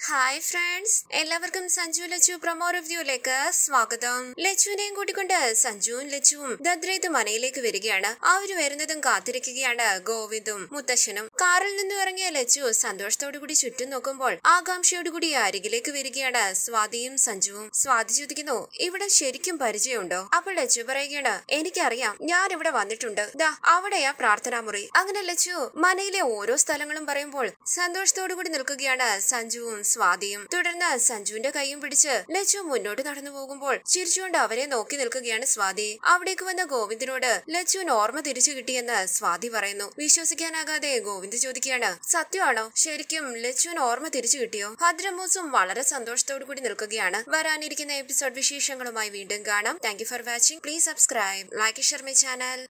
Hi friends, എല്ലാവർക്കും Sanju Lachu promo റിവ്യൂയിലേക്ക് സ്വാഗതം. ലച്ചുവിനെയും കൂട്ടിക്കൊണ്ട് സഞ്ജുവും ലച്ചുവും ദദ്രേത് മനയിലേക്ക് വരികയാണ്. അവര് വരുന്നതും കാത്തിരിക്കുകയാണ് ഗോവിന്ദും മുത്തശ്ശനും. കാറിൽ നിന്നും ഇറങ്ങിയ ലച്ചു സന്തോഷത്തോടു കൂടി ചുറ്റും നോക്കുമ്പോൾ ആകാംക്ഷയോടുകൂടി അരികിലേക്ക് വരികയാണ് സ്വാതിയും സഞ്ജുവും. സ്വാതി ചോദിക്കുന്നു, ഇവിടെ ശരിക്കും പരിചയമുണ്ടോ? അപ്പോൾ ലച്ചു പറയുകയാണ്, എനിക്കറിയാം, ഞാൻ ഇവിടെ വന്നിട്ടുണ്ട്. ദാ അവിടെയാ പ്രാർത്ഥനാമുറി. അങ്ങനെ ലച്ചു മനയിലെ ഓരോ സ്ഥലങ്ങളും പറയുമ്പോൾ സന്തോഷത്തോടു കൂടി നിൽക്കുകയാണ് സഞ്ജുവും സ്വാതിയും. തുടർന്ന് സഞ്ജുവിന്റെ കൈയും പിടിച്ച് ലച്ചു മുന്നോട്ട് നടന്നു പോകുമ്പോൾ ചിരിച്ചുകൊണ്ട് അവരെ നോക്കി നിൽക്കുകയാണ് സ്വാതി. അവിടേക്ക് വന്ന ഗോവിന്ദിനോട് ലച്ചുവിന് ഓർമ്മ തിരിച്ചു കിട്ടിയെന്ന് സ്വാതി പറയുന്നു. വിശ്വസിക്കാനാകാതെ ഗോവിന്ദ് ചോദിക്കുകയാണ്, സത്യമാണോ? ശരിക്കും ലച്ചുവിന് ഓർമ്മ തിരിച്ചു കിട്ടിയോ? ഭദ്രമൂസും വളരെ സന്തോഷത്തോടു കൂടി നിൽക്കുകയാണ്. വരാനിരിക്കുന്ന എപ്പിസോഡ് വിശേഷങ്ങളുമായി വീണ്ടും കാണാം. Thank you for watching. Please subscribe, like, share my channel.